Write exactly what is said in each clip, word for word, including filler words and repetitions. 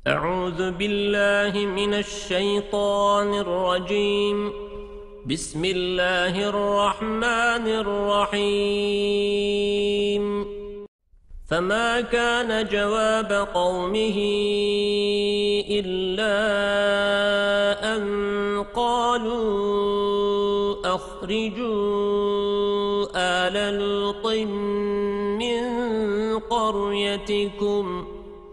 أعوذ بالله من الشيطان الرجيم. بسم الله الرحمن الرحيم. فما كان جواب قومه إلا أن قالوا أخرجوا آل لوط من قريتكم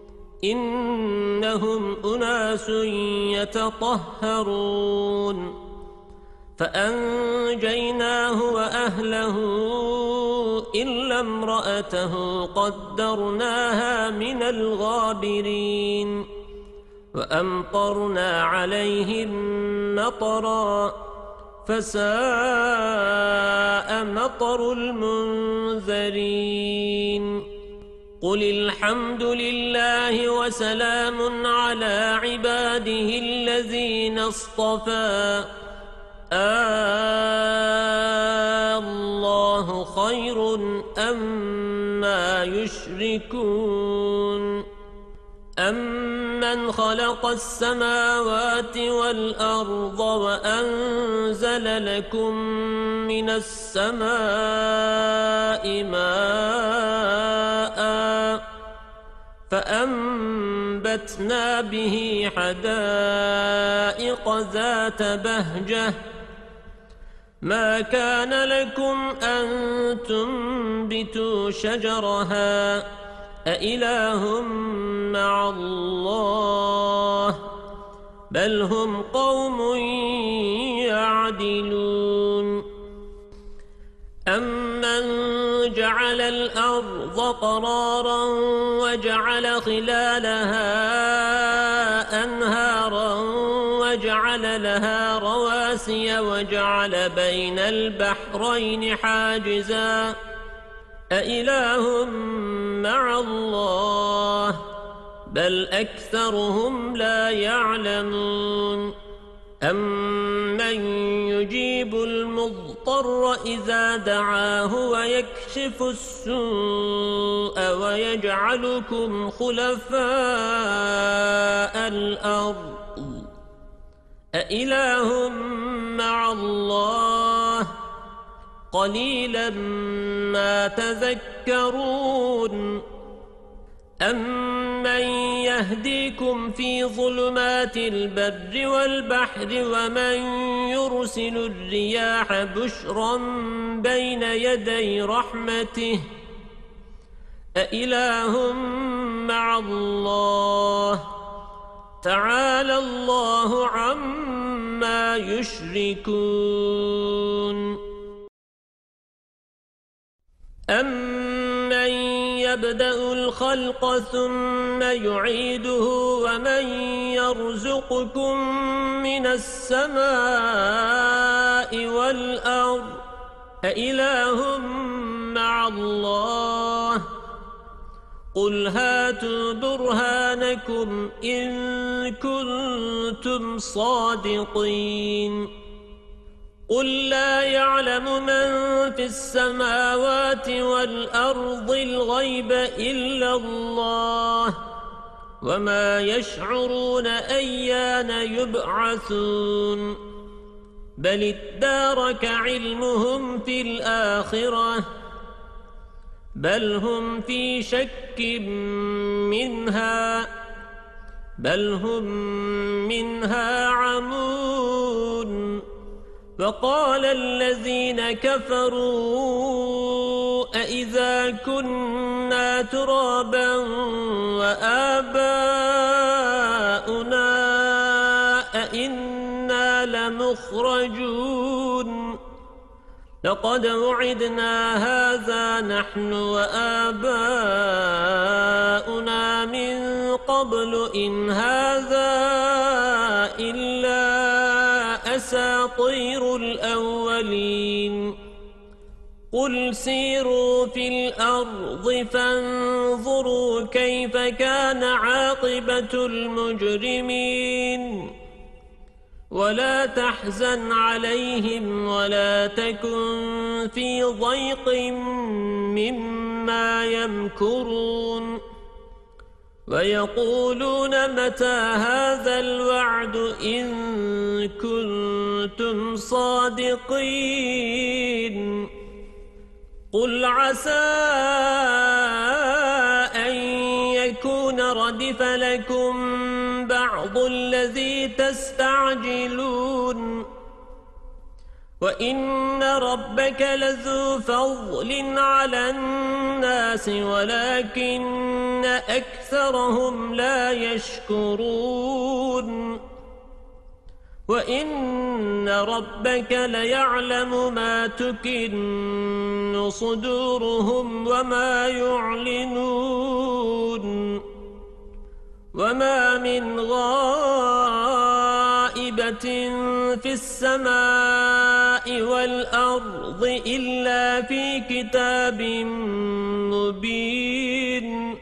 إنهم أناس يتطهرون. فأنجيناه وأهله إلا امرأته قدرناها من الغابرين. وأمطرنا عليهم مطرا فساء مطر المنذرين. قل الحمد لله وسلام على عباده الذين اصطفى الله خير أما يشركون. أمن خلق السماوات والأرض وأنزل لكم من السماء ماء فأنبتنا به حدائق ذات بهجة ما كان لكم أن تنبتوا شجرها أإله مع الله بل هم قوم يعدلون. أمن جعل الأرض قرارا وجعل خلالها أنهارا وجعل لها رواسي وجعل بين البحرين حاجزا أإله مع الله بل أكثرهم لا يعلمون. أمن يجيب المضطر إذا دعاه ويكشف السوء ويجعلكم خلفاء الأرض أإله مع الله قليلا ما تذكرون. أمن يهديكم في ظلمات البر والبحر ومن يرسل الرياح بشرا بين يدي رحمته أإله مع الله تعالى الله عما يشركون. أمن يبدأ الخلق ثم يعيده ومن يرزقكم من السماء والأرض أإله مع الله قل هاتوا برهانكم إن كنتم صادقين. قل لا يعلم من في السماوات والأرض الغيب إلا الله وما يشعرون أيان يبعثون. بل ادارك علمهم في الآخرة بل هم في شك منها بل هم منها عمون. وقال الذين كفروا أإذا كنا ترابا وآباؤنا أإنا لمخرجون لقد وعدنا هذا نحن وآباؤنا من قبل إن هذا إلا أساطير الأولين. قل سيروا في الأرض فانظروا كيف كان عاقبة المجرمين. ولا تحزن عليهم ولا تكن في ضيق مما يمكرون. ويقولون متى هذا الوعد إن كنتم صادقين قل عسى أن يكون ردف لكم بعض الذي تستعجلون وإن ربك لذو فضل على الناس ولكن أكثرهم لا يشكرون وإن ربك ليعلم ما تكن صدورهم وما يعلنون وما من غائبة في السماء والأرض إلا في كتاب مبين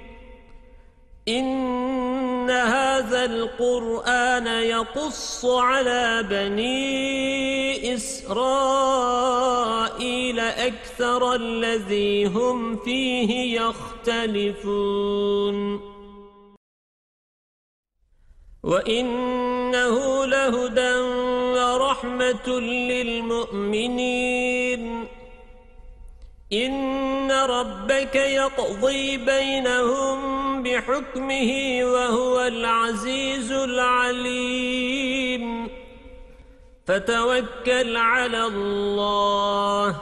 إن هذا القرآن يقص على بني إسرائيل أكثر الذي هم فيه يختلفون وإنه لهدى ورحمة للمؤمنين إن ربك يقضي بينهم بحكمه وهو العزيز العليم فتوكل على الله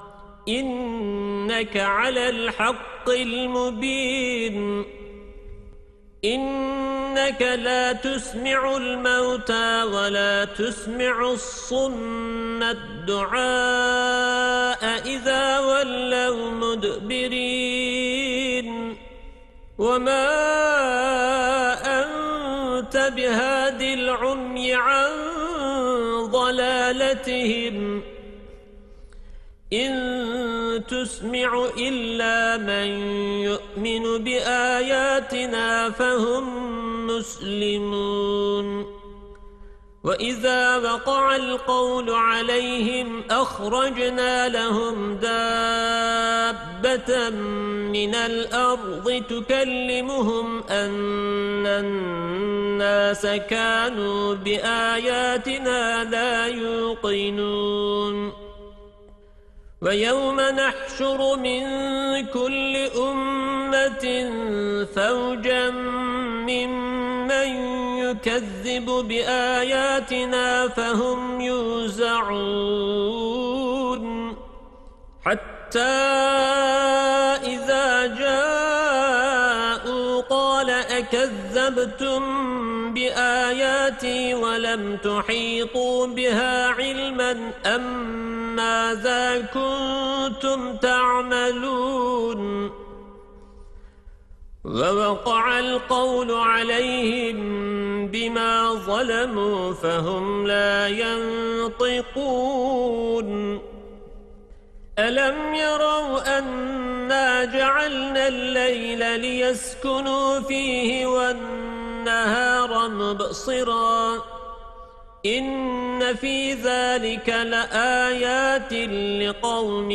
إنك على الحق المبين إنك لا تسمع الموتى ولا تسمع الصم الدعاء إذا ولوا مدبرين وما أنت بهاد العمي عن ضلالتهم إن تسمع إلا من يؤمن بآياتنا فهم مسلمون وإذا وقع القول عليهم أخرجنا لهم دابة من الأرض تكلمهم أن الناس كانوا بآياتنا لا يوقنون ويوم نحشر من كل أمة فوجا ممن يكذب بآياتنا فهم يوزعون حتى إذا جاءوا قال أكذبتم بآياتي ولم تحيطوا بها علما أم ماذا كنتم تعملون ووقع القول عليهم بما ظلموا فهم لا ينطقون ألم يروا أنا جعلنا الليل ليسكنوا فيه والنهار مبصرا إن في ذلك لآيات لقوم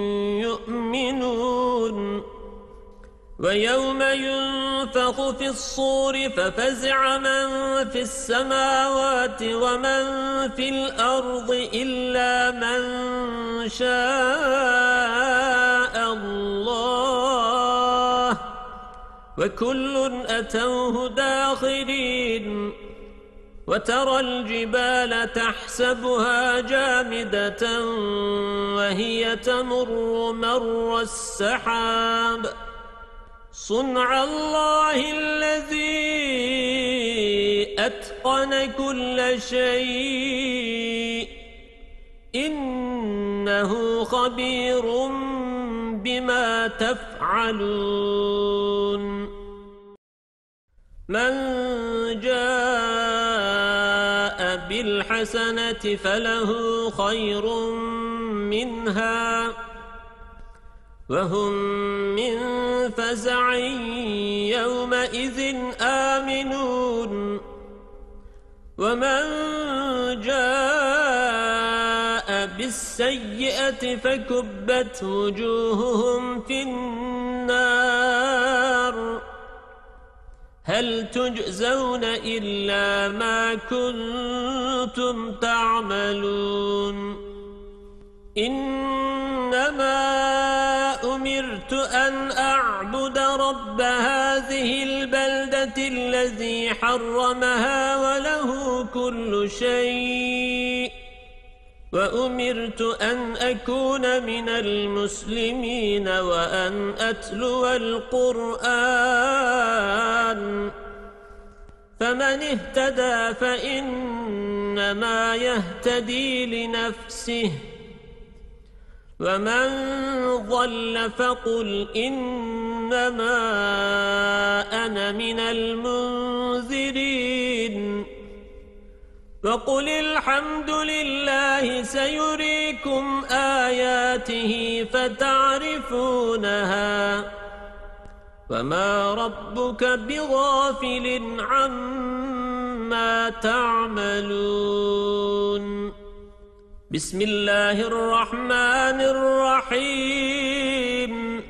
يؤمنون ويوم ينفخ في الصور ففزع من في السماوات ومن في الأرض إلا من شاء الله وكل أتوه داخرين وترى الجبال تحسبها جامدة وهي تمر مر السحاب صنع الله الذي أتقن كل شيء إنه خبير بما تفعلون من جاء بالحسنة فله خير منها وهم من فزع يومئذ آمنون ومن جاء بالسيئة فكبت وجوههم في النار هل تجزون إلا ما كنتم تعملون إنما أمرت أن أعبد رب هذه البلدة الذي حرمها وله كل شيء وأمرت أن أكون من المسلمين وأن أتلو القرآن فمن اهتدى فإنما يهتدي لنفسه ومن ضل فقل إنما أنا من المنذرين وقل الحمد لله سيريكم آياته فتعرفونها وما ربك بغافل عما تعملون بسم الله الرحمن الرحيم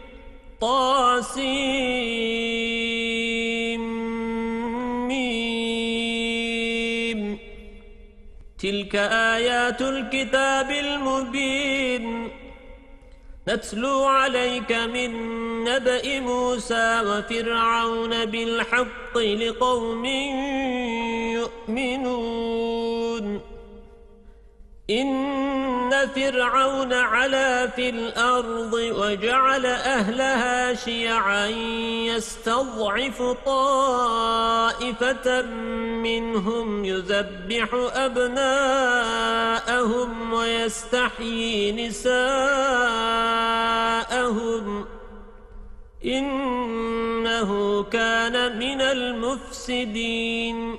طاسيم ميم تلك آيات الكتاب المبين نتلو عليك من نبأ موسى وفرعون بالحق لقوم يؤمنون إن فرعون علا في الأرض وجعل أهلها شيعا يستضعف طائفة منهم يذبح أبناءهم ويستحيي نساءهم إنه كان من المفسدين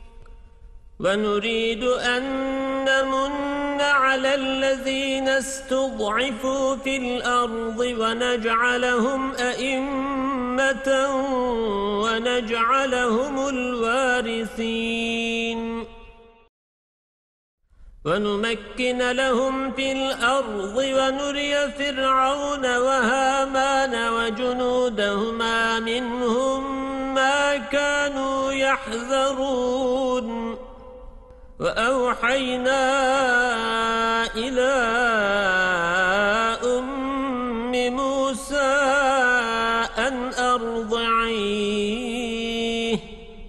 ونريد أن نمن على الذين استضعفوا في الأرض ونجعلهم أئمة ونجعلهم الوارثين ونمكن لهم في الأرض ونري فرعون وهامان وجنودهما منهم ما كانوا يحذرون وأوحينا إلى أم موسى أن أرضعيه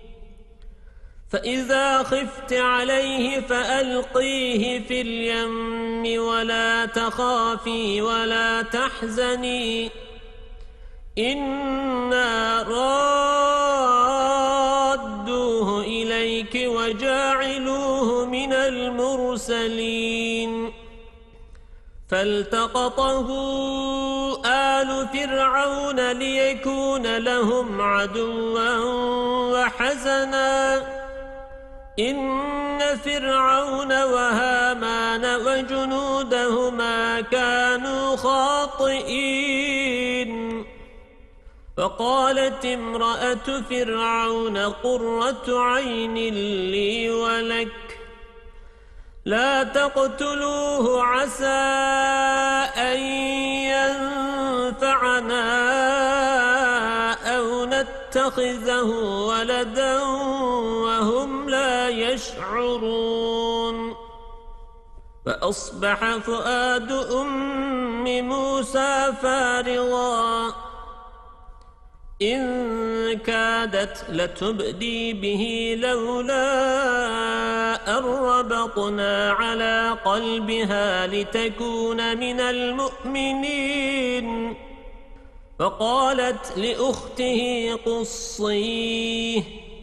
فإذا خفت عليه فألقيه في اليم ولا تخافي ولا تحزني إنا رادوه إليك وجاعلوه من المرسلين فالتقطه آل فرعون ليكون لهم عدوا وحزنا إن فرعون وهامان وجنودهما كانوا خاطئين فقالت امرأة فرعون قرة عين لي ولك لا تقتلوه عسى أن ينفعنا أو نتخذه ولدا وهم لا يشعرون فأصبح فؤاد أم موسى فارغا إن كادت لتبدي به لولا أن ربطنا على قلبها لتكون من المؤمنين فقالت لأخته قصيه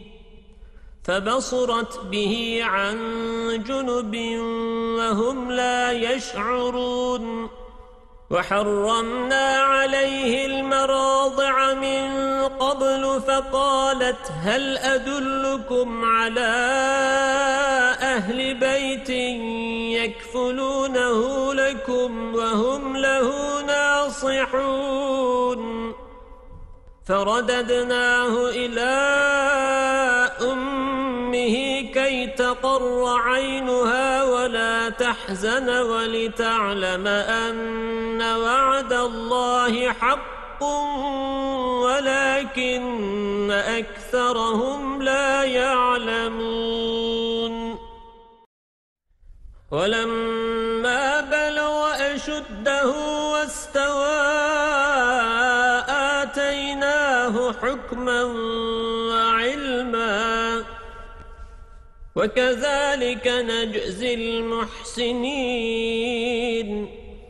فبصرت به عن جنب وهم لا يشعرون وحرمنا عليه المراضع من قبل فقالت هل أدلكم على أهل بيت يكفلونه لكم وهم له ناصحون فرددناه إلى أمه كي تقر عينها ولا تحزن ولتعلم أن وعد الله حق ولكن أكثر أكثرهم لا يعلمون ولما بلغ أشده واستوى آتيناه حكما وعلما وكذلك نجزي المحسنين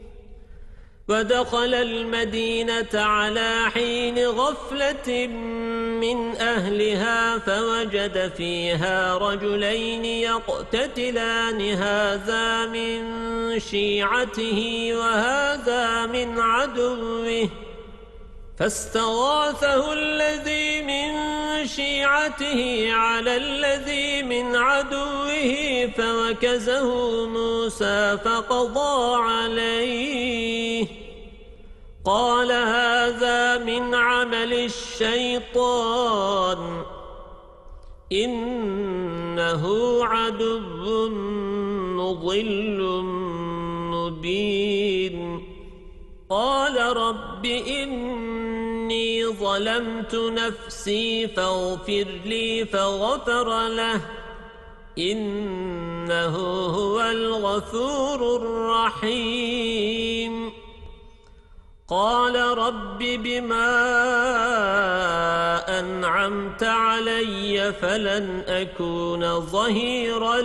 ودخل المدينة على حين غفلة من أهلها فوجد فيها رجلين يقتتلان هذا من شيعته وهذا من عدوه فاستغاثه الذي من شيعته على الذي من عدوه فوكزه موسى فقضى عليه قال هذا من عمل الشيطان إنه عدو مضل مبين قال رب إني ظلمت نفسي فاغفر لي فغفر له إنه هو الغفور الرحيم قال رب بما أنعمت علي فلن أكون ظهيرا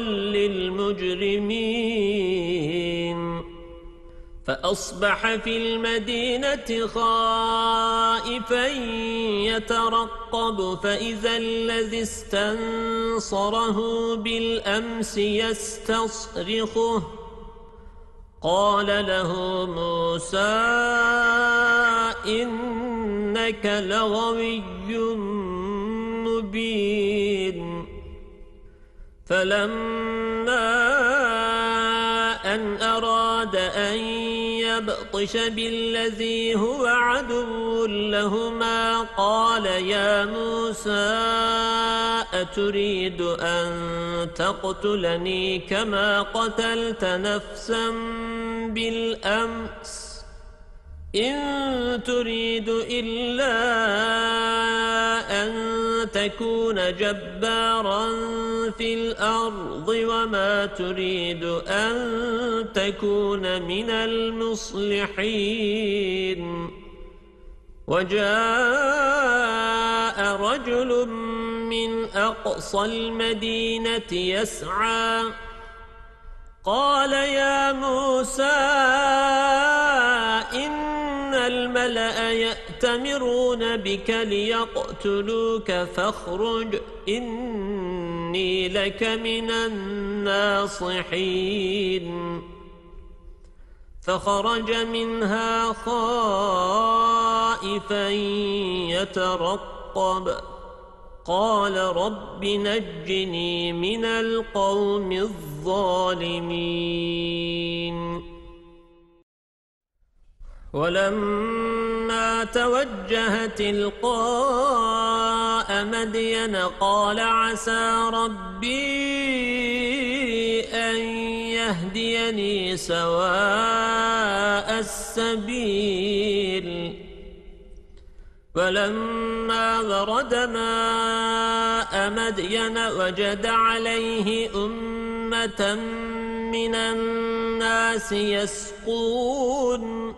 للمجرمين فأصبح في المدينة خائفا يترقب فإذا الذي استنصره بالأمس يستصرخه قال له موسى إنك لغوي مبين فلما أن أراد أن يبطش بالذي هو عدو لهما قال يا موسى أتريد أن تقتلني كما قتلت نفسا بالأمس إن تريد إلا أن تكون جبارا في الأرض وما تريد أن تكون من المصلحين وجاء رجل من أقصى المدينة يسعى قال يا موسى إن الملأ يأتمرون بك ليقتلوك فاخرج إني لك من الناصحين فخرج منها خائفا يترقب قال رب نجني من القوم الظالمين ولما توجه تلقاء مدين قال عسى ربي أن يهديني سواء السبيل ولما ورد ماء مدين وجد عليه أمة من الناس يسقون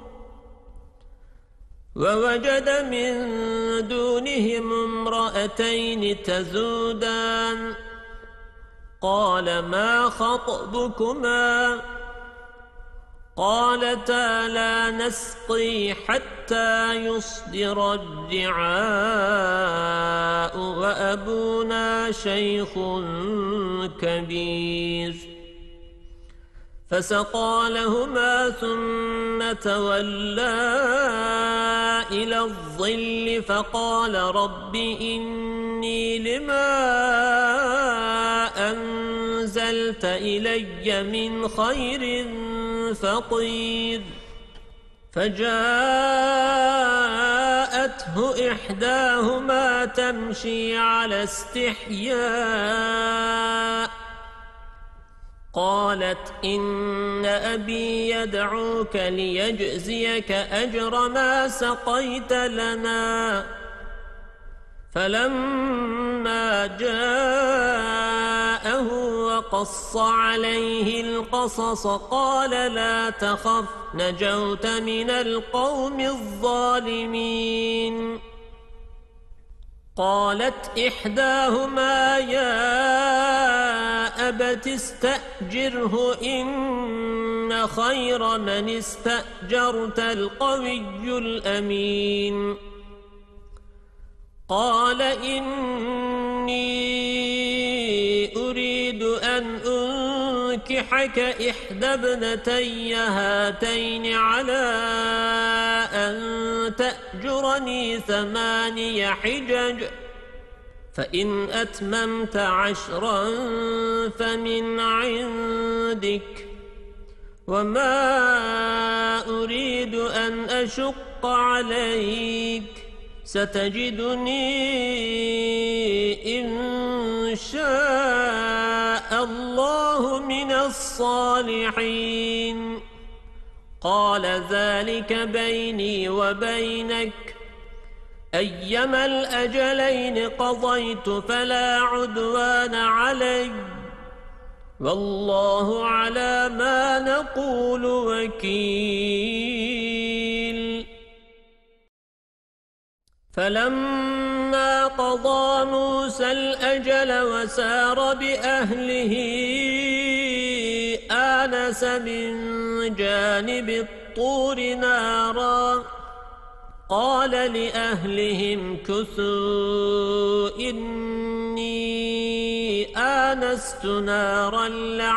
ووجد من دونهم امرأتين تذودان قال ما خطبكما قالتا لا نسقي حتى يصدر الرعاء وأبونا شيخ كبير فسقى لهما ثم تولى إلى الظل فقال رب إني لما أنزلت إلي من خير فقير فجاءته إحداهما تمشي على استحياء قالت إن أبي يدعوك ليجزيك أجر ما سقيت لنا فلما جاءه وقص عليه القصص قال لا تخف نجوت من القوم الظالمين قالت إحداهما يا أبت استأجره إن خير من استأجرت القوي الأمين قال إني أريد أن أنكحك إحدى ابنتي هاتين على أن تأجرني ثماني حجج فإن أتممت عشرا فمن عندك وما أريد أن أشق عليك ستجدني إن شاء الله من الصالحين قال ذلك بيني وبينك أيما الأجلين قضيت فلا عدوان علي والله على ما نقول وكيل فلما قضى موسى الأجل وسار بأهله آنس من جانب الطور نارا قال لأهلهم كثوا إني آنست نارا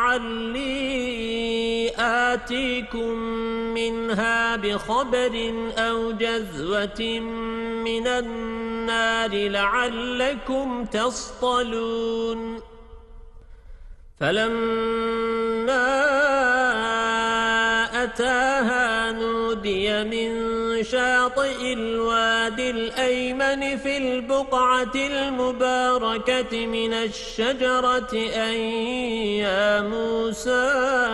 لعلي آتيكم منها بخبر أو جذوة من النار لعلكم تصطلون فلما أتاها نودي من شاطئ الوادي الأيمن في البقعة المباركة من الشجرة أن يا موسى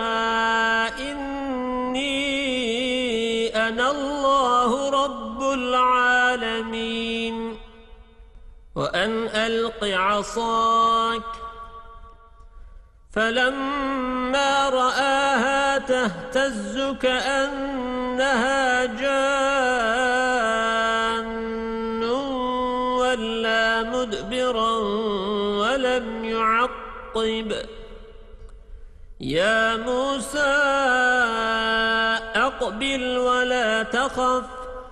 إني أنا الله رب العالمين وأن ألق عصاك فلما رآها تهتز كأنها جان ولا مدبرا ولم يعقب يا موسى أقبل ولا تخف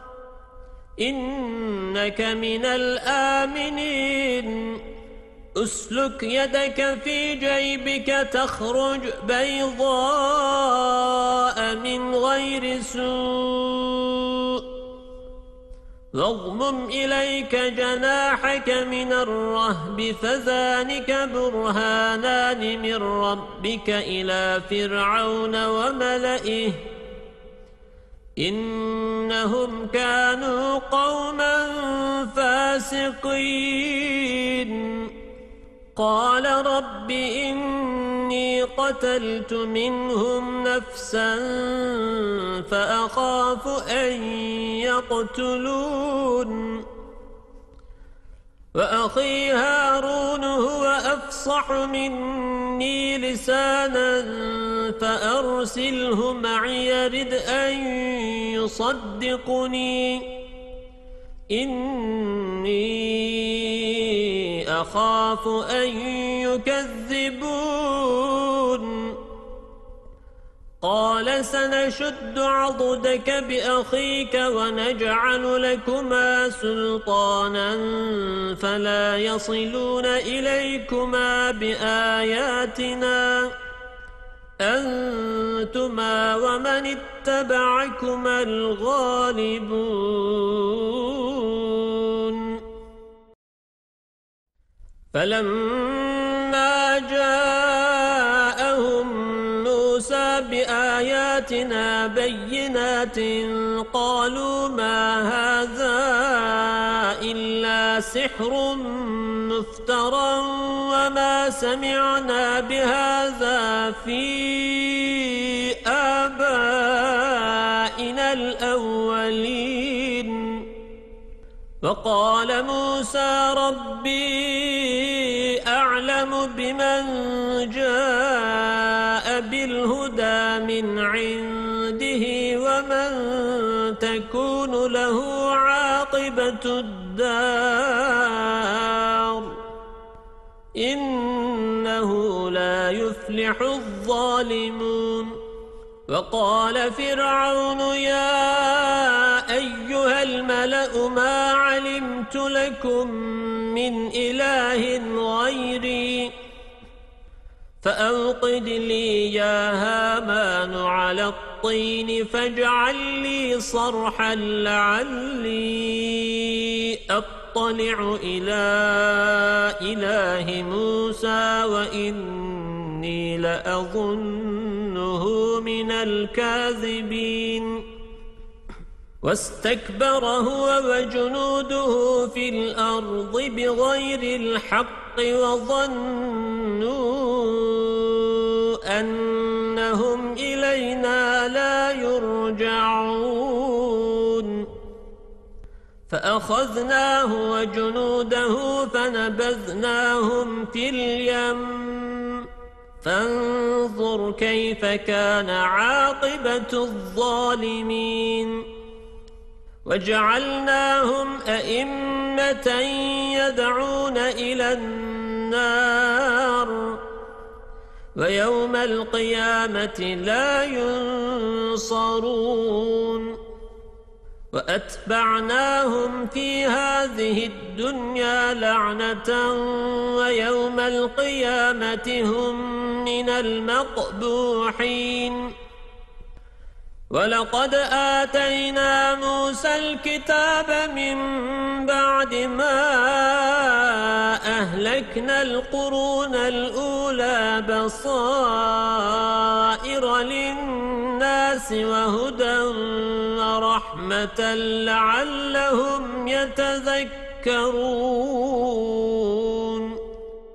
إنك من الآمنين أسلك يدك في جيبك تخرج بيضاء من غير سوء واضمم إليك جناحك من الرهب فذلك برهانان من ربك إلى فرعون وملئه إنهم كانوا قوما فاسقين قال رب إني قتلت منهم نفسا فأخاف أن يقتلون وأخي هارون هو أفصح مني لسانا فأرسله معي يرد أن يصدقني إني أخاف أن يكذبون قال سنشد عضدك بأخيك ونجعل لكما سلطانا فلا يصلون إليكما بآياتنا أنتما ومن اتبعكما الغالبون فلما جاءهم موسى بآياتنا بينات قالوا ما هذا إلا سحر مفترى وما سمعنا بهذا في آبائنا الأولين وقال موسى ربي أعلم بمن جاء بالهدى من عنده ومن تكون له عاقبة الدار إنه لا يفلح الظالمون وقال فرعون يا أيها الملأ ما علمت لكم من إله غيري فأوقد لي يا هامان على الطين فاجعل لي صرحا لعلي أطلع إلى إله موسى وإني لأظنه من الكاذبين واستكبر هو وجنوده في الأرض بغير الحق وظنوا أنهم إلينا لا يرجعون فأخذناه وجنوده فنبذناهم في اليم فانظر كيف كان عاقبة الظالمين وجعلناهم أئمة يدعون إلى النار ويوم القيامة لا ينصرون وأتبعناهم في هذه الدنيا لعنة ويوم القيامة هم من المقبوحين ولقد آتينا موسى الكتاب من بعد ما أهلكنا القرون الأولى بصائر للناس وهدى ورحمة لعلهم يتذكرون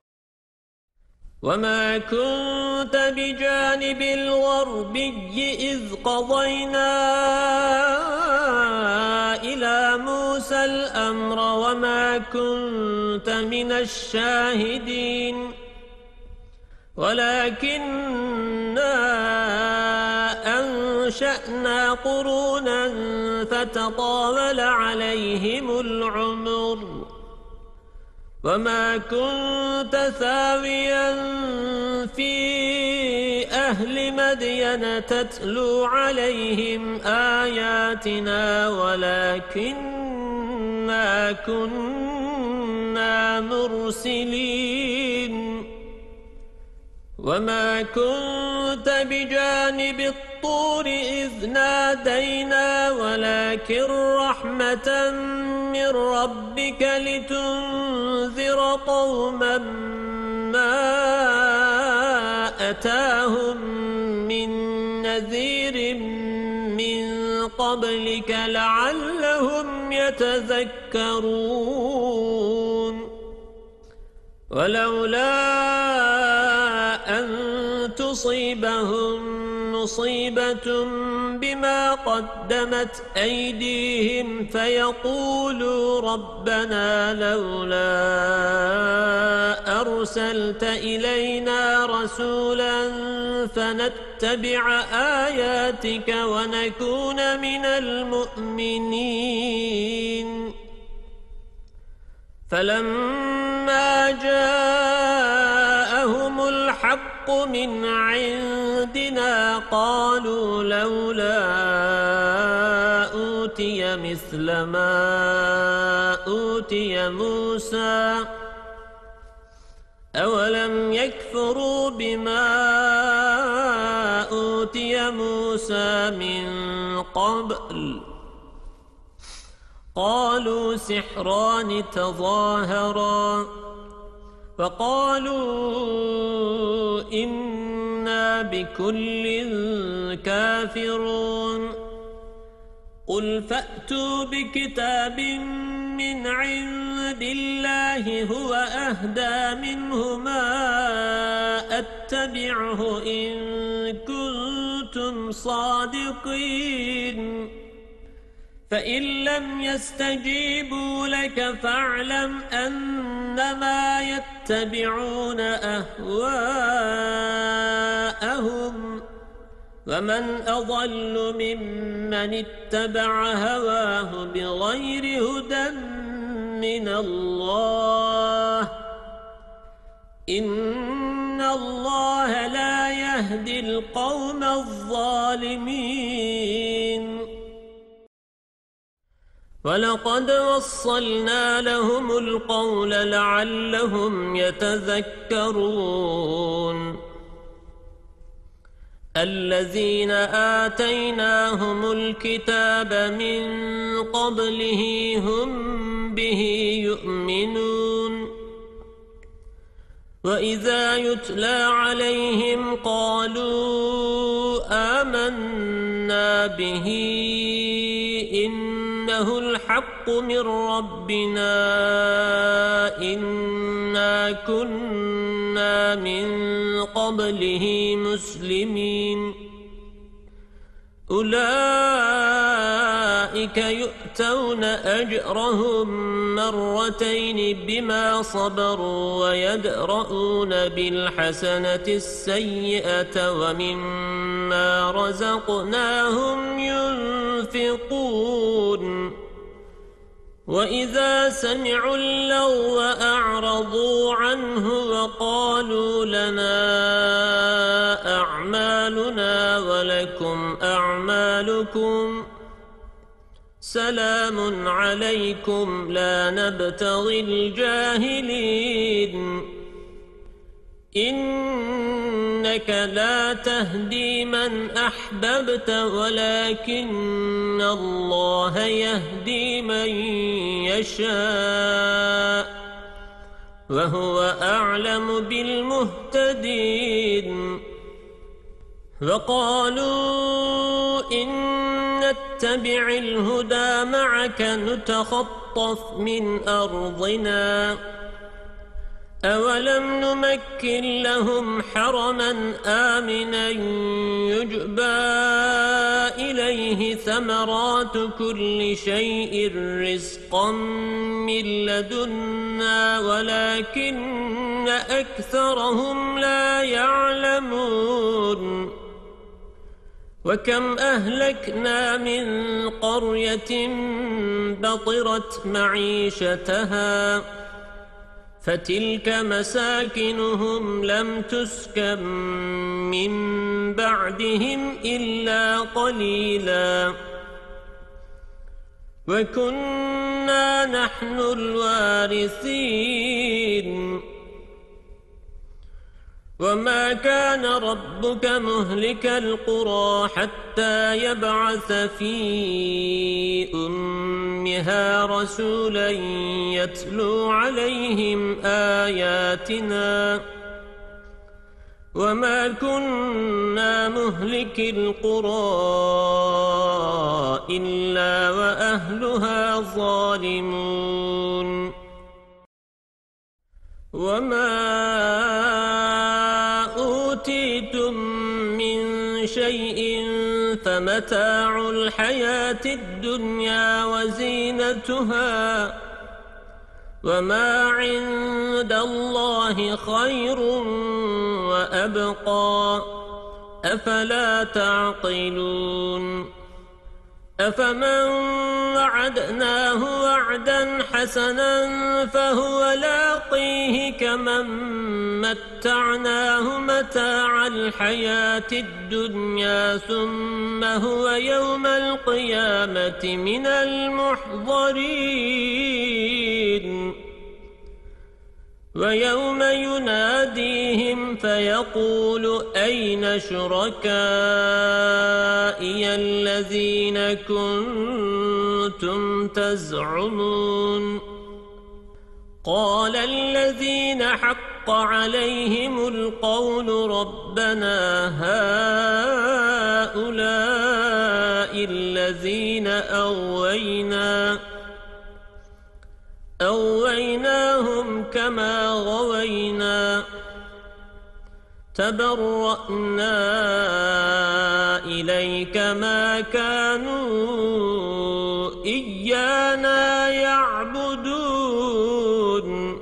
وما كنت بجانب الغربي إذ قضينا إلى موسى الأمر وما كنت من الشاهدين ولكننا أنشأنا قرونا فتطاول عليهم العمر وما كنت ثاويا في أهل مدين تتلو عليهم آياتنا ولكننا كنا مرسلين وما كنت بجانب الطور إذ نادينا ولكن رحمة من ربك لتنذر قوما ما أتاهم من نذير من قبلك لعلهم يتذكرون ولولا أن تصيبهم مصيبة بما قدمت أيديهم فيقولوا ربنا لولا أرسلت إلينا رسولا فنتبع آياتك ونكون من المؤمنين فلما جاءهم الحق من عندنا قالوا لولا أوتي مثل ما أوتي موسى أولم يكفروا بما أوتي موسى من قبل قالوا سحران تظاهرا فقالوا إنا بكل كافرون قل فأتوا بكتاب من عند الله هو أهدى منهما أتبعه إن كنتم صادقين فإن لم يستجيبوا لك فاعلم أنما يتبعون أهواءهم ومن أضل ممن اتبع هواه بغير هدى من الله إن الله لا يهدي القوم الظالمين ولقد وصلنا لهم القول لعلهم يتذكرون الذين آتيناهم الكتاب من قبله هم به يؤمنون وإذا يتلى عليهم قالوا آمنا به إنه الحق من ربنا إنا كنا من قبله مسلمين أولئك يؤتون أجرهم مرتين بما صبروا ويدرؤون بالحسنة السيئة ومما رزقناهم ينفقون وإذا سمعوا اللغو أعرضوا عنه وقالوا لنا أعمالنا ولكم أعمالكم سلام عليكم لا نبتغي الجاهلين إنك لا تهدي من أحببت ولكن الله يهدي من يشاء وهو أعلم بالمهتدين وقالوا إن نتبع الهدى معك نتخطف من أرضنا أولم نمكن لهم حرما آمنا يجبى إليه ثمرات كل شيء رزقا من لدنا ولكن أكثرهم لا يعلمون وكم أهلكنا من قرية بطرت معيشتها فتلك مساكنهم لم تسكن من بعدهم إلا قليلا وكنا نحن الوارثين وما كان ربك مهلك القرى حتى يبعث في أمها رسولا يتلو عليهم آياتنا وما كنا مهلك القرى إلا وأهلها ظالمون وما أوتيتم من شيء فمتاع الحياة الدنيا وزينتها وما عند الله خير وأبقى أفلا تعقلون أفمن وعدناه وعدا حسنا فهو لاقيه كمن متعناه متاع الحياة الدنيا ثم هو يوم القيامة من المحضرين ويوم يناديهم فيقول أين شركائي الذين كنتم تزعمون قال الذين حق عليهم القول ربنا هؤلاء الذين أغوينا أغويناهم كما غوينا تبرأنا إليك ما كانوا كانا يعبدون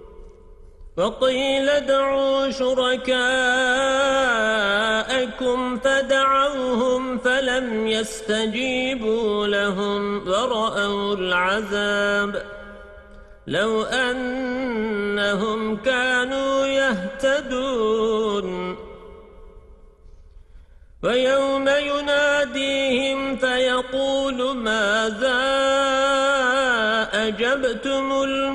وقيل ادعوا شركاءكم فدعوهم فلم يستجيبوا لهم ورأوا العذاب لو أنهم كانوا يهتدون ويوم يناديهم فيقول ماذا أجبتم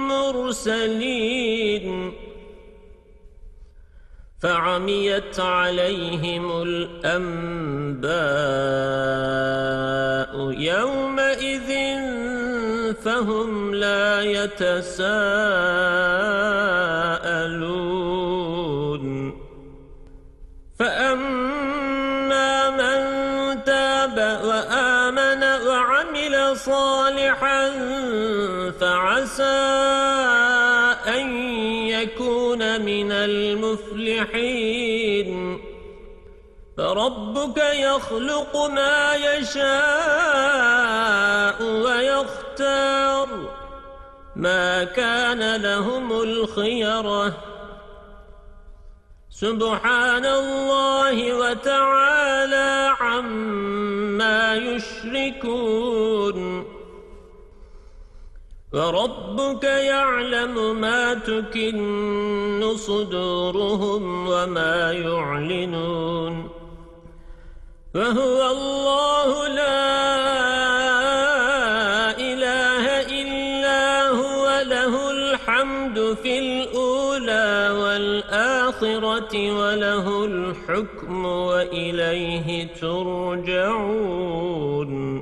المرسلين فعميت عليهم الأنباء يومئذ فهم لا يتساءلون فأما من تاب وآمن وعمل صالحا فعسى أن يكون من المفلحين فربك يخلق ما يشاء ويختار ما كان لهم الخيرة سبحان الله وتعالى عما يشركون وربك يعلم ما تكن صدورهم وما يعلنون وهو الله لا إله إلا هو له الحمد في الأولى والآخرة وله الحكم وإليه ترجعون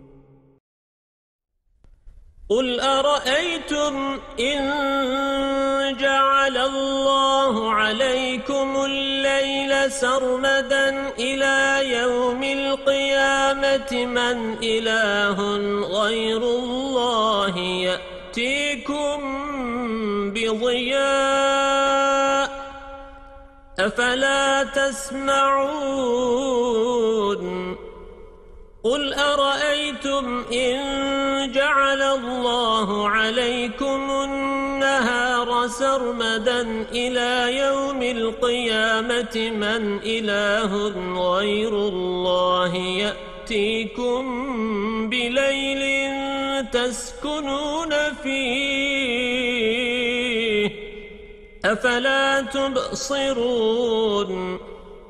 قل أرأيتم إن جعل الله عليكم الليل سرمدا إلى يوم القيامة من إله غير الله يأتيكم بضياء أفلا تسمعون قل أرأيتم إن جعل الله عليكم النهار سرمدا إلى يوم القيامة من إله غير الله يأتيكم بليل تسكنون فيه أفلا تبصرون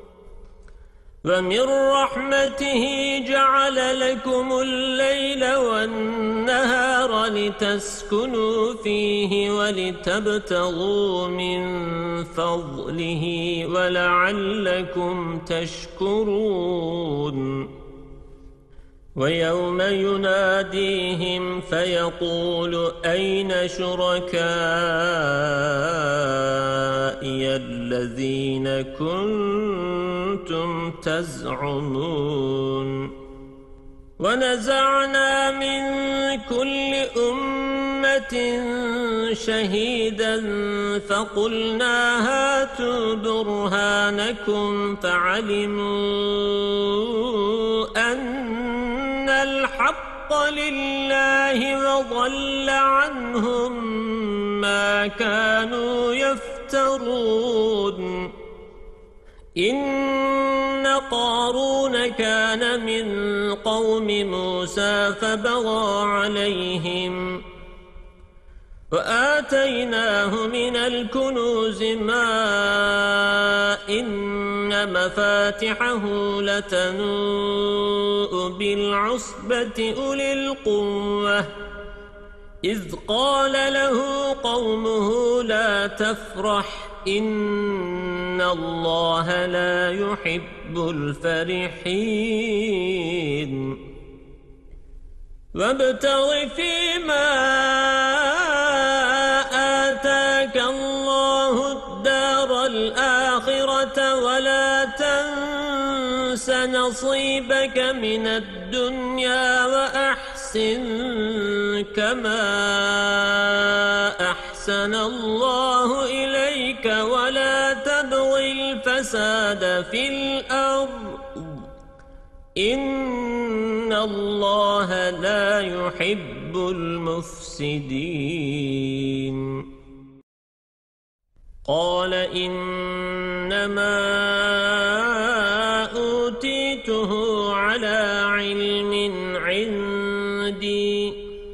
ومن رحمته جعل لكم الليل والنهار لتسكنوا فيه ولتبتغوا من فضله ولعلكم تشكرون ويوم يناديهم فيقول أين شركائي الذين كنتم تزعمون ونزعنا من كل أمة شهيدا فقلنا هاتوا برهانكم فعلموا أن الحق لله وضل عنهم ما كانوا يفترون إن قارون كان من قوم موسى فبغى عليهم وآتيناه من الكنوز ما إن مفاتحه لتنوء بالعصبة أولي القوة إذ قال له قومه لا تفرح إن الله لا يحب الفرحين وابتغ فيما آتاك الله الدار الآخرة ولا تنس نصيبك من الدنيا وأحسن كما أحسن الله إليك ولا تبغ الفساد في الأرض إن الله لا يحب يحب المفسدين قال إنما أوتيته على علم عندي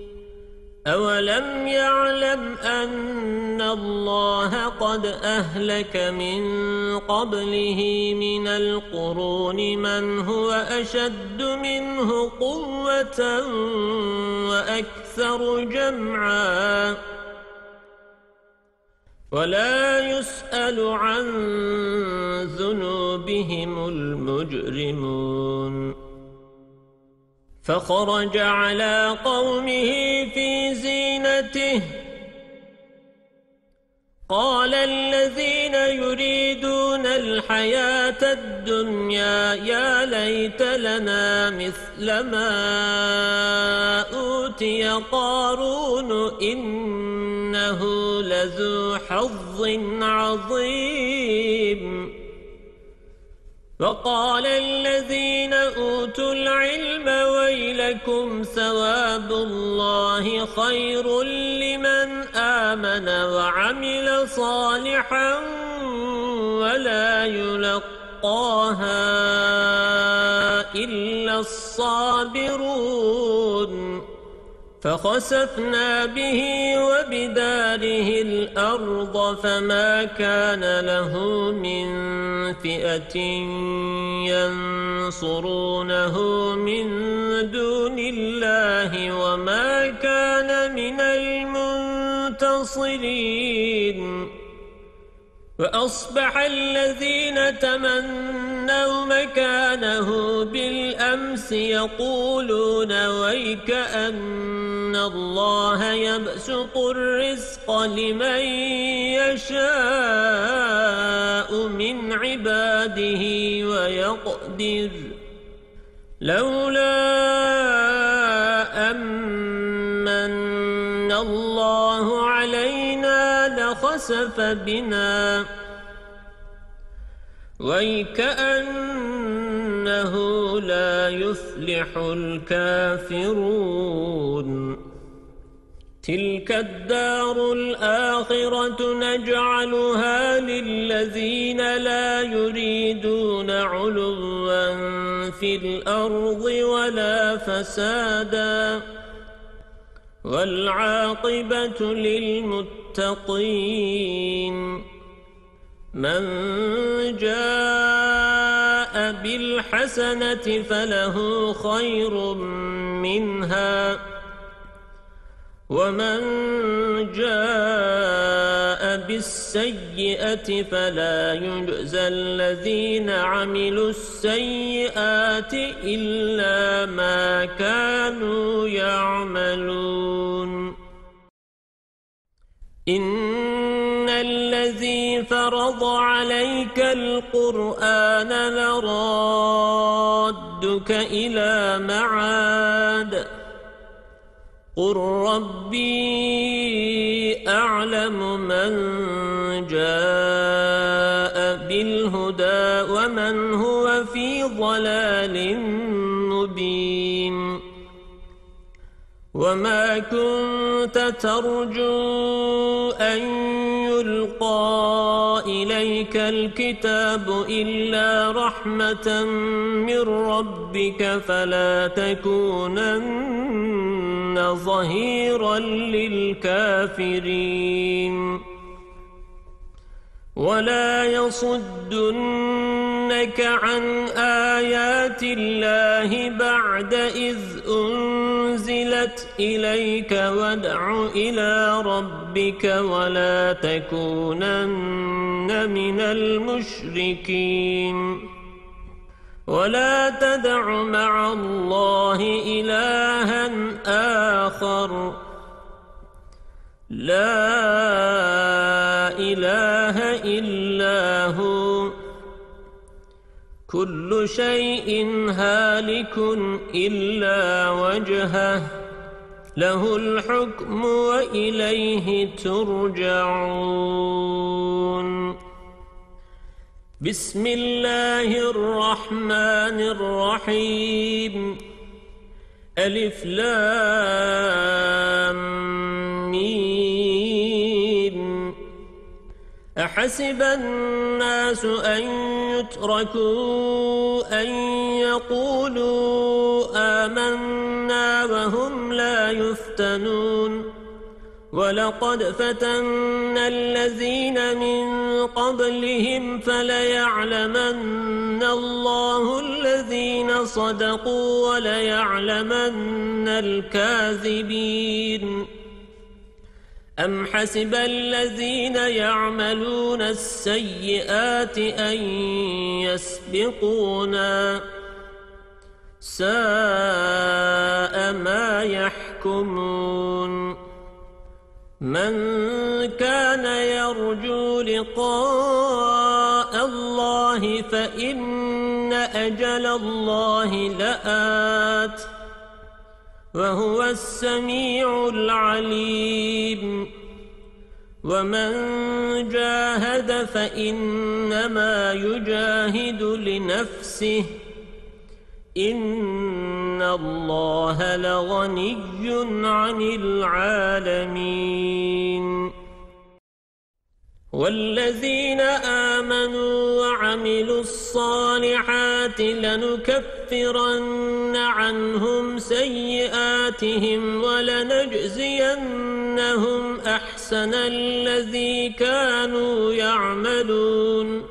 أولم يعلم أن الله قد أهلك من قبله من القرون من هو أشد منه قوة وأكثر جمعا ولا يسأل عن ذنوبهم المجرمون فخرج على قومه في زينته قال الذين يريدون الحياة الدنيا يا ليت لنا مثل ما أوتي قارون إنه لذو حظ عظيم وقال الذين أوتوا العلم ويلكم ثواب الله خير لمن آمن وعمل صالحا ولا يلقاها إلا الصابرون فخسفنا به وبداره الأرض فما كان له من فئة ينصرونه من دون الله وما كان من المنتصرين وأصبح الذين تمنوا مكانه بالأمس يقولون ويك أن الله يبسط الرزق لمن يشاء من عباده ويقدر لولا أمن الله علينا لخسف بنا ويكأنه لا يفلح الكافرون تلك الدار الآخرة نجعلها للذين لا يريدون علوا في الأرض ولا فسادا والعاقبة للمتقين من جاء بالحسنة فله خير منها ومن جاء بالسيئة فلا يجزى الذين عملوا السيئات إلا ما كانوا يعملون إن الذي فرض عليك القرآن لرادك إلى معاد قل ربي أعلم من جاء بالهدى ومن هو في ضلال مبين وما كنت ترجو أن يلقى إليك الكتاب إلا رحمة من ربك فلا تكونن ظهيرا للكافرين ولا يصدنك عن آيات الله بعد إذ أنزلت إليك وادع إلى ربك ولا تكونن من المشركين ولا تدع مع الله إلها آخر لا إله إلا هو كل شيء هالك إلا وجهه له الحكم وإليه ترجعون بسم الله الرحمن الرحيم ألف لام ميم أحسب الناس أن يتركوا أن يقولوا آمنا وهم لا يفتنون ولقد فتنا الذين من قبلهم فليعلمن الله الذين صدقوا وليعلمن الكاذبين أم حسب الذين يعملون السيئات أن يسبقونا ساء ما يحكمون من كان يرجو لقاء الله فإن أجل الله لآت وهو السميع العليم ومن جاهد فإنما يجاهد لنفسه إن الله لغني عن العالمين والذين آمنوا وعملوا الصالحات لنكفرن عنهم سيئاتهم ولنجزينهم أحسن الذي كانوا يعملون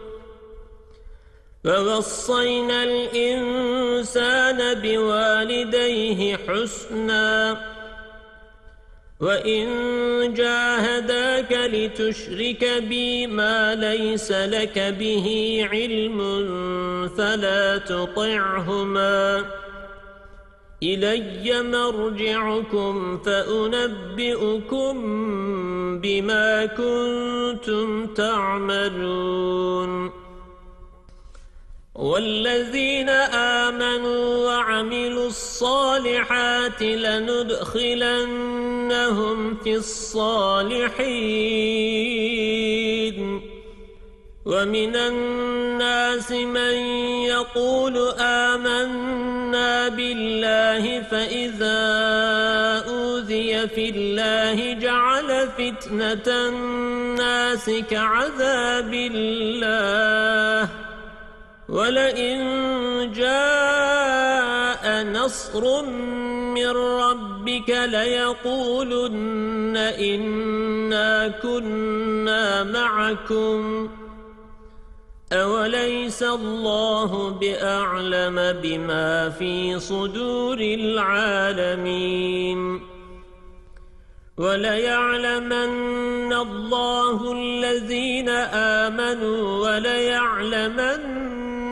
ووصينا الإنسان بوالديه حسنا وإن جاهداك لتشرك بي ما ليس لك به علم فلا تطعهما إلي مرجعكم فأنبئكم بما كنتم تعملون والذين آمنوا وعملوا الصالحات لندخلنهم في الصالحين ومن الناس من يقول آمنا بالله فإذا أوذي في الله جعل فتنة الناس كعذاب الله ولئن جاء نصر من ربك ليقولن إنا كنا معكم أوليس الله بأعلم بما في صدور العالمين وليعلمن الله الذين آمنوا وليعلمن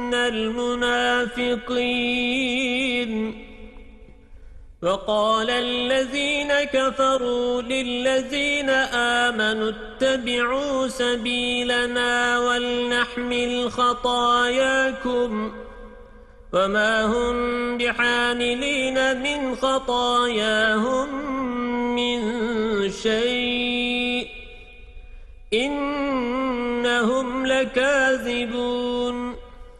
المنافقين وقال الذين كفروا للذين آمنوا اتبعوا سبيلنا ولنحمل خطاياكم وما هم بحاملين من خطاياهم من شيء إنهم لكاذبون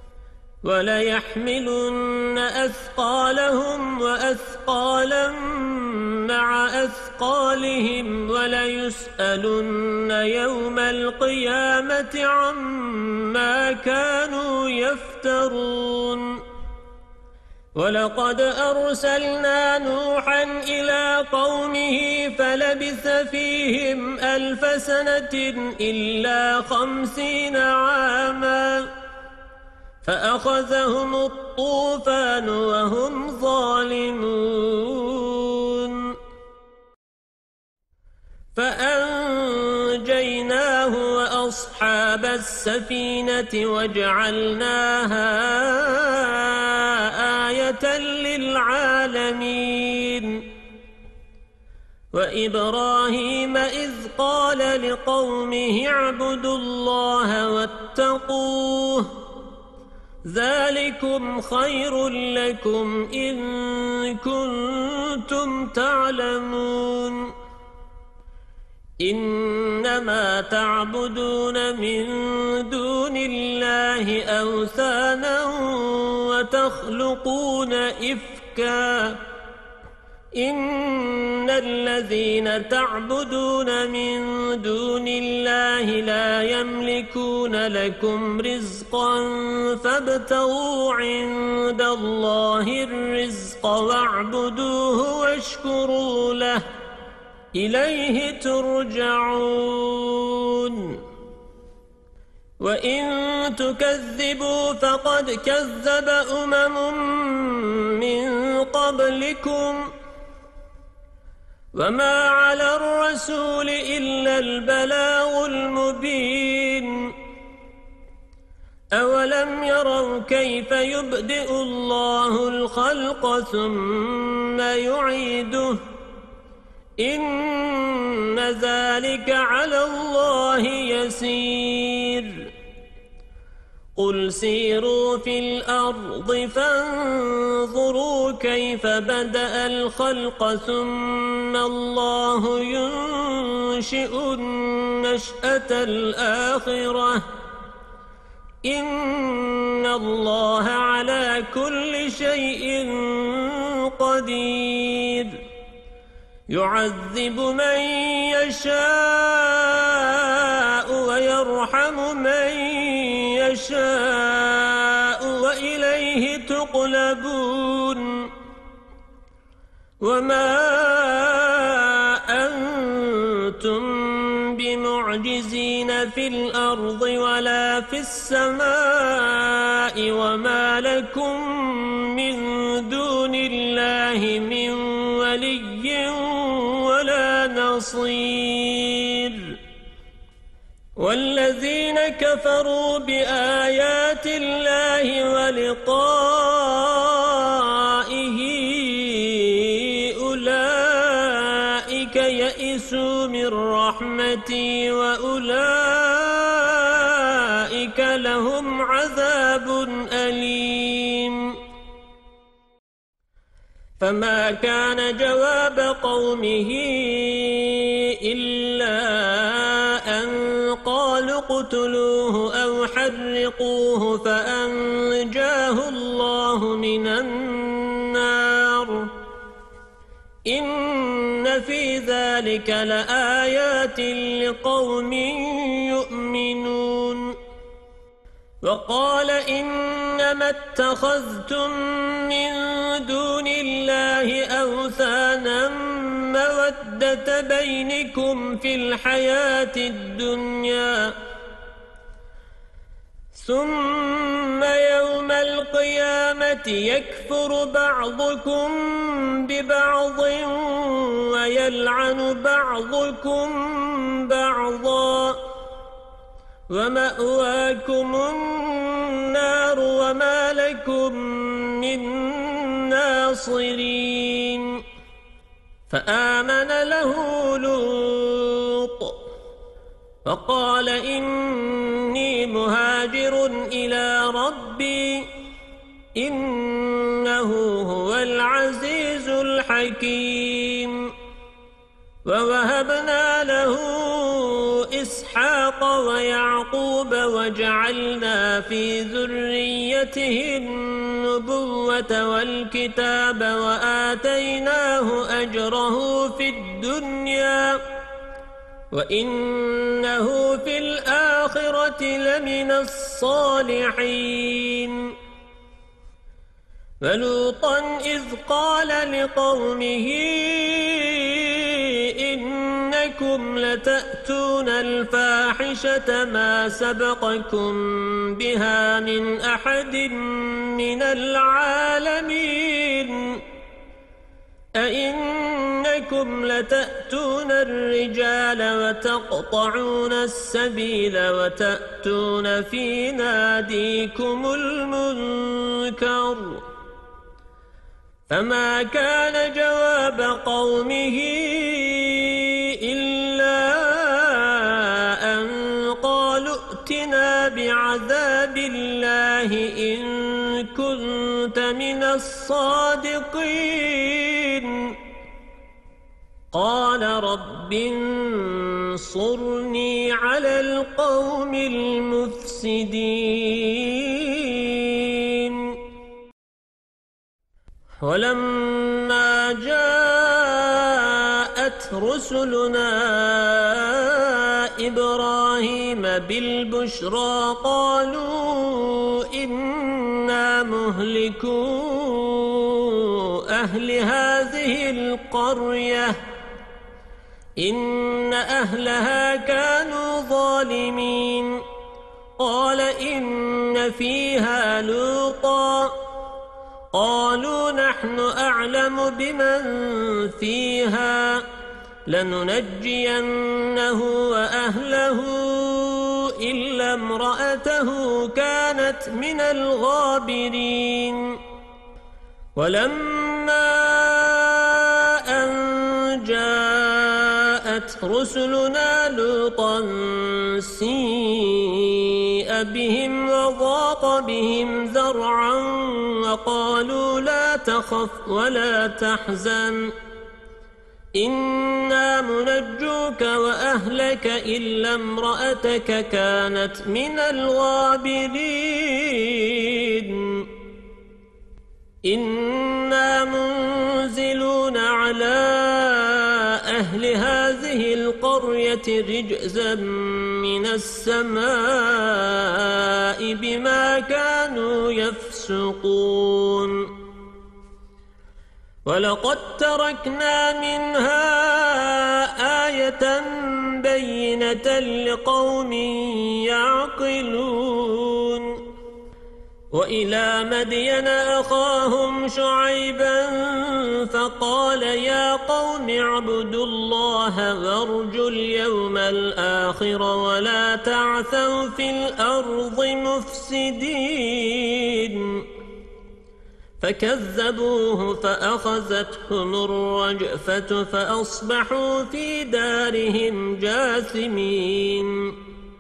وليحملن أثقالهم وأثقالا مع أثقالهم وليسألن يوم القيامة عما كانوا يفترون ولقد أرسلنا نوحا إلى قومه فلبث فيهم ألف سنة إلا خمسين عاما فأخذهم الطوفان وهم ظالمون فأنجيناه وأصحاب السفينة وجعلناها آية للعالمين وإبراهيم إذ قال لقومه اعبدوا الله واتقوه ذلكم خير لكم إن كنتم تعلمون إنما تعبدون من دون الله أوثانا وتخلقون إفكا إن الذين تعبدون من دون الله لا يملكون لكم رزقا فابتغوا عند الله الرزق واعبدوه واشكروا له إليه ترجعون وإن تكذبوا فقد كذب أمم من قبلكم وما على الرسول إلا البلاغ المبين أولم يروا كيف يبدئ الله الخلق ثم يعيده إن ذلك على الله يسير قل سيروا في الأرض فانظروا كيف بدأ الخلق ثم الله ينشئ النشأة الآخرة إن الله على كل شيء قدير يعذب من يشاء ويرحم من يشاء وإليه تقلبون وما أنتم بمعجزين في الأرض ولا في السماء وما لكم من دون الله من ولي ولا نصير والذين كفروا بآيات الله ولقائه أولئك يئسوا من رحمتي وأولئك لهم عذاب أليم فما كان جواب قومه إلا أن قالوا اقتلوه أو حرقوه فأنجاه الله من النار إن في ذلك لآيات لقوم يؤمنون وقال إنما اتخذتم من دون الله أوثانا مودة بينكم في الحياة الدنيا ثم يوم القيامة يكفر بعضكم ببعض ويلعن بعضكم بعضا ومأواكم النار وما لكم من ناصرين فآمن له لوط فقال إني مهاجر إلى ربي إنه هو العزيز الحكيم ووهبنا له إسحاق ويعقوب وجعلنا في ذريته النبوة والكتاب وآتيناه أجره في الدنيا وإنه في الآخرة لمن الصالحين ولوطا إذ قال لقومه إنكم لتأتون الفاحشة ما سبقكم بها من أحد من العالمين أئنكم لتأتون الرجال وتقطعون السبيل وتأتون في ناديكم المنكر فما كان جواب قومه إلا أن قالوا ائتنا بعذاب الله إن كنت من الصادقين قال رب انصرني على القوم المفسدين ولما جاء جاءت رسلنا إبراهيم بالبشرى قالوا إنا مهلكو أهل هذه القرية إن أهلها كانوا ظالمين قال إن فيها لوطا قالوا نحن أعلم بمن فيها لننجينه وأهله إلا امرأته كانت من الغابرين ولما أن جاءت رسلنا لوطا سيء بهم وضاق بهم ذرعا وقالوا لا تخف ولا تحزن إنا منجوك وأهلك إلا امرأتك كانت من الغابرين إنا منزلون على أهل هذه القرية رجزا من السماء بما كانوا يفسقون ولقد تركنا منها آية بينة لقوم يعقلون وإلى مدين أخاهم شعيبا فقال يا قوم اعبدوا الله وارجوا اليوم الآخر ولا تعثوا في الأرض مفسدين فكذبوه فأخذتهم الرجفة فأصبحوا في دارهم جاثمين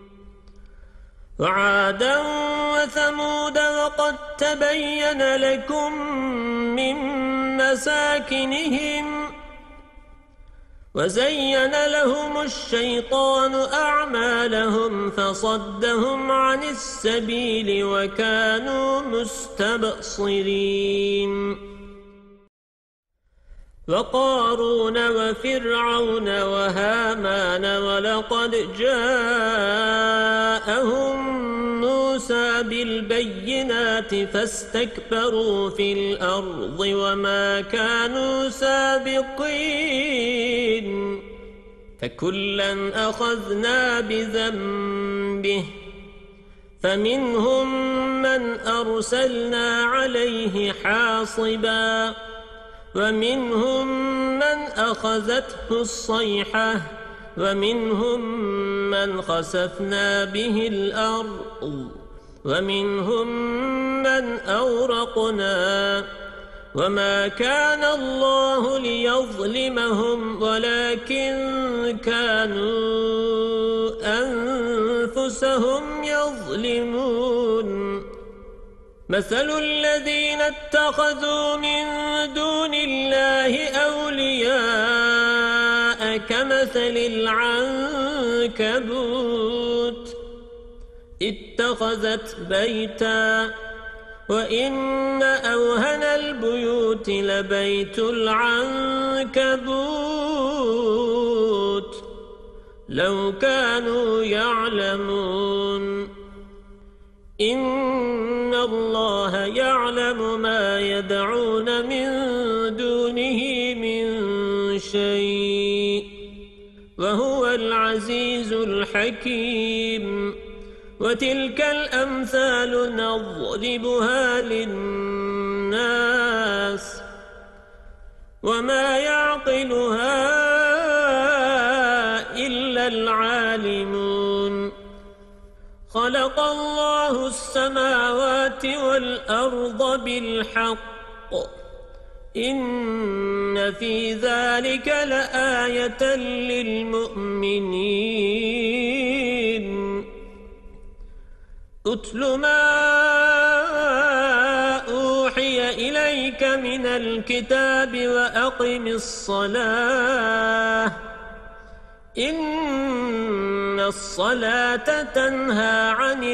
وعادا وثمود وقد تبين لكم من مساكنهم وزين لهم الشيطان أعمالهم فصدهم عن السبيل وكانوا مستبصرين وقارون وفرعون وهامان ولقد جاءهم موسى بالبينات فاستكبروا في الأرض وما كانوا سابقين فكلا أخذنا بذنبه فمنهم من أرسلنا عليه حاصبا ومنهم من أخذته الصيحة ومنهم من خسفنا به الأرض ومنهم من أورقنا وما كان الله ليظلمهم ولكن كانوا أنفسهم يظلمون مثل الذين اتخذوا من دون الله أولياء كمثل العنكبوت اتخذت بيتا وإن أوهن البيوت لبيت العنكبوت لو كانوا يعلمون إن الله يعلم ما يدعون من دونه من شيء وهو العزيز الحكيم وتلك الأمثال نضربها للناس وما يعقلها إلا العالمون خلق الله السماوات والأرض بالحق إن في ذلك لآية للمؤمنين أتل ما أوحي إليك من الكتاب وأقم الصلاة إن الصلاة تنهى عن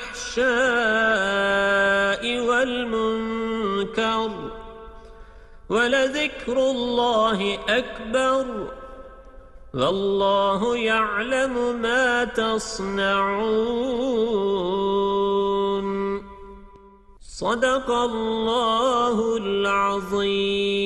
الفحشاء والمنكر ولذكر الله أكبر والله يعلم ما تصنعون صدق الله العظيم.